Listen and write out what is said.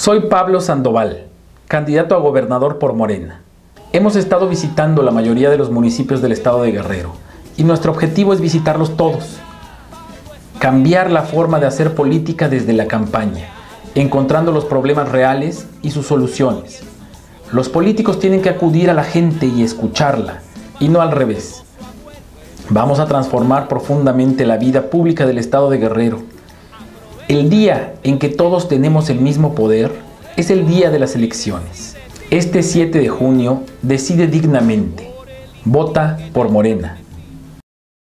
Soy Pablo Sandoval, candidato a gobernador por Morena. Hemos estado visitando la mayoría de los municipios del estado de Guerrero y nuestro objetivo es visitarlos todos. Cambiar la forma de hacer política desde la campaña, encontrando los problemas reales y sus soluciones. Los políticos tienen que acudir a la gente y escucharla, y no al revés. Vamos a transformar profundamente la vida pública del estado de Guerrero. El día en que todos tenemos el mismo poder es el día de las elecciones. Este 7 de junio decide dignamente. Vota por Morena.